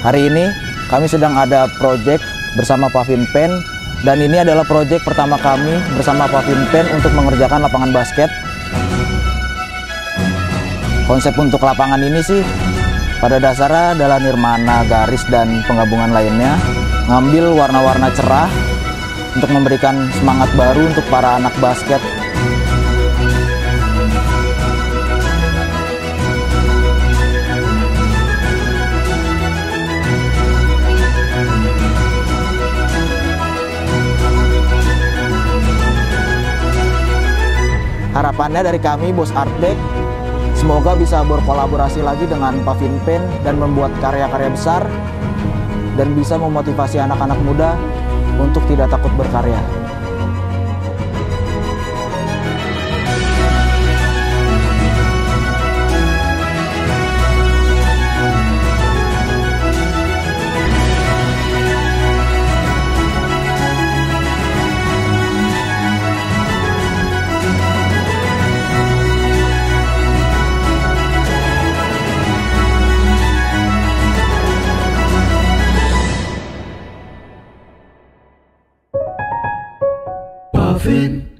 Hari ini kami sedang ada proyek bersama Pavin-Pen, dan ini adalah proyek pertama kami bersama Pavin-Pen untuk mengerjakan lapangan basket. Konsep untuk lapangan ini sih pada dasarnya adalah nirmana, garis, dan penggabungan lainnya. Ngambil warna-warna cerah untuk memberikan semangat baru untuk para anak basket. Harapannya dari kami, Bos Artback, semoga bisa berkolaborasi lagi dengan Pavin-Pen dan membuat karya-karya besar dan bisa memotivasi anak-anak muda untuk tidak takut berkarya. Pavin.